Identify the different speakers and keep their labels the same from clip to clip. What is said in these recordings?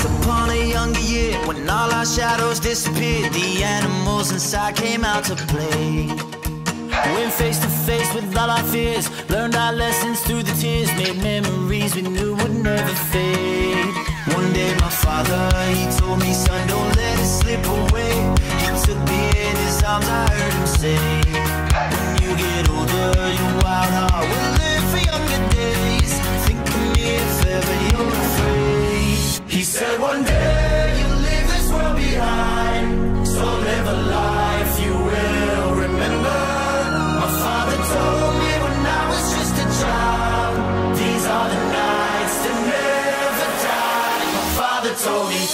Speaker 1: upon a younger year, when all our shadows disappeared, the animals inside came out to play. Went face to face with all our fears, learned our lessons through the tears, made memories we knew would never fade. One day my father, he told me, son, don't let it slip away. He took me in his arms, I heard him say, when you get older, your wild heart will live for younger days. Think of me if ever you're afraid. He said one day you'll leave this world behind, so live a life you will remember. My father told me when I was just a child, these are the nights that never die. My father told me.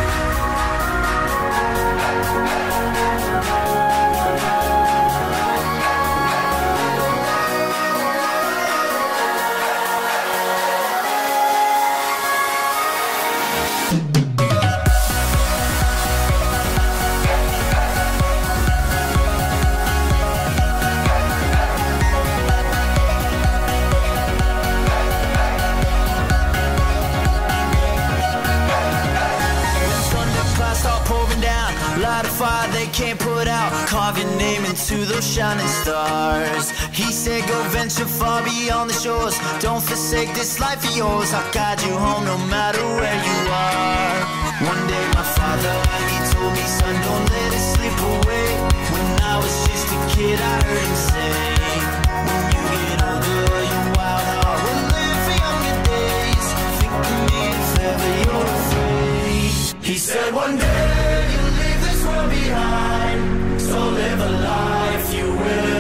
Speaker 1: Light a fire they can't put out, carve your name into those shining stars. He said go venture far beyond the shores, don't forsake this life of yours. I'll guide you home no matter where you are. One day my father, he told me, son, don't let it slip away. When I was just a kid I heard him say, when you get older your wild heart will live for younger days. Think of me if ever you're afraid. He said one day behind, so live a life you will